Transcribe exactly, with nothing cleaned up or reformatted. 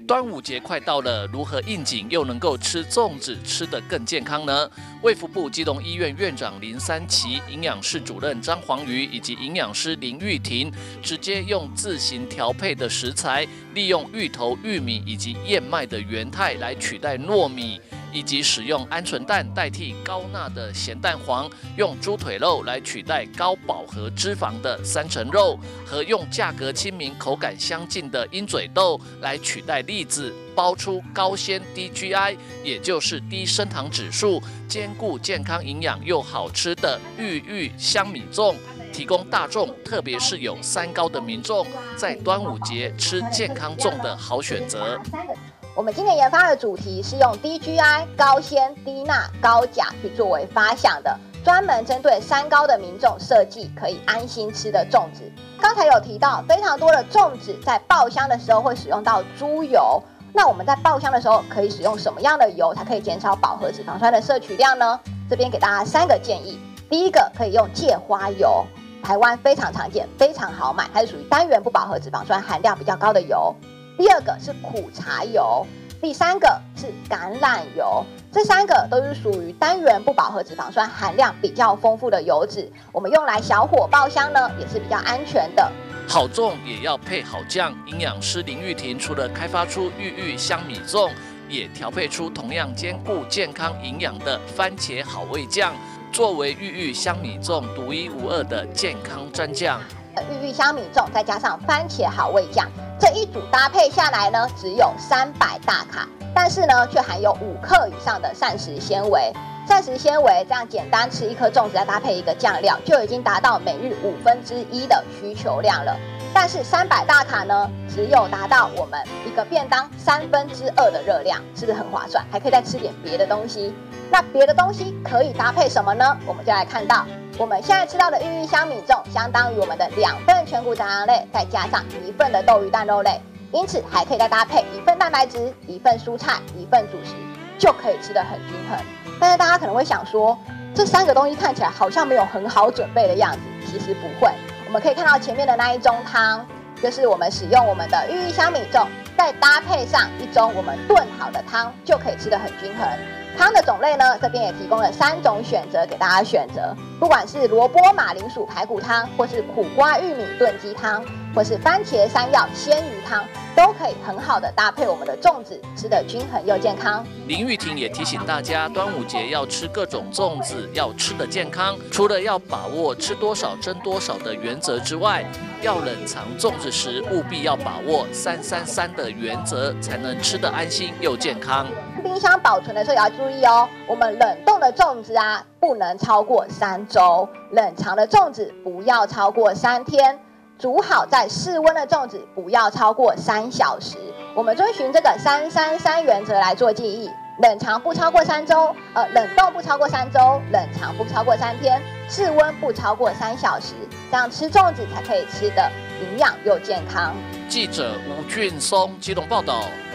端午节快到了，如何应景又能够吃粽子吃得更健康呢？卫福部基隆医院院长林三奇、营养室主任张黄瑜以及营养师林玉婷，直接用自行调配的食材，利用芋头、玉米以及燕麦的原态来取代糯米。 以及使用鹌鹑蛋代替高钠的咸蛋黄，用猪腿肉来取代高饱和脂肪的三层肉，和用价格亲民、口感相近的鹰嘴豆来取代栗子，包出高纤低 G I， 也就是低升糖指数，兼顾健康营养又好吃的玉玉香米粽。 提供大众，特别是有三高的民众，在端午节吃健康粽的好选择。 我们今年研发的主题是用低 G I、高纤、低钠、高钾去作为发想的，专门针对三高的民众设计可以安心吃的粽子。刚才有提到，非常多的粽子在爆香的时候会使用到猪油。 那我们在爆香的时候可以使用什么样的油才可以减少饱和脂肪酸的摄取量呢？这边给大家三个建议。第一个可以用芥花油，台湾非常常见，非常好买，它是属于单元不饱和脂肪酸含量比较高的油。第二个是苦茶油，第三个是橄榄油。这三个都是属于单元不饱和脂肪酸含量比较丰富的油脂，我们用来小火爆香呢，也是比较安全的。 好粽也要配好酱，营养师林玉婷除了开发出玉玉香米粽，也调配出同样兼顾健康营养的番茄好味酱，作为玉玉香米粽独一无二的健康蘸酱。 玉玉香米粽再加上番茄好味酱，这一组搭配下来呢，只有三百大卡，但是呢，却含有五克以上的膳食纤维。 膳食纤维这样简单吃一颗粽子，再搭配一个酱料，就已经达到每日五分之一的需求量了。但是三百大卡呢，只有达到我们一个便当三分之二的热量，是不是很划算？还可以再吃点别的东西。那别的东西可以搭配什么呢？我们就来看到，我们现在吃到的玉玉香米粽，相当于我们的两份全谷杂粮类，再加上一份的豆鱼蛋肉类，因此还可以再搭配一份蛋白质、一份蔬菜、一份主食，就可以吃得很均衡。 但是大家可能会想说，这三个东西看起来好像没有很好准备的样子，其实不会。我们可以看到前面的那一盅汤，就是我们使用我们的玉玉香米粽，再搭配上一盅我们炖好的汤，就可以吃得很均衡。汤的种类呢，这边也提供了三种选择给大家选择，不管是萝卜马铃薯排骨汤，或是苦瓜玉米炖鸡汤，或是番茄山药鲜鱼汤。 都可以很好的搭配我们的粽子，吃得均衡又健康。 林玉婷也提醒大家，端午节要吃各种粽子，要吃得健康。除了要把握吃多少蒸多少的原则之外，要冷藏粽子时务必要把握三三三的原则，才能吃得安心又健康。 冰箱保存的时候也要注意哦，我们冷冻的粽子啊，不能超过三周；冷藏的粽子不要超过三天。 煮好在室温的粽子不要超过三小时。我们遵循这个三三三原则来做记忆：冷藏不超过三周，呃，冷冻不超过三周，冷藏不超过三天，室温不超过三小时，这样吃粽子才可以吃的营养又健康。 记者吴俊松基隆报道。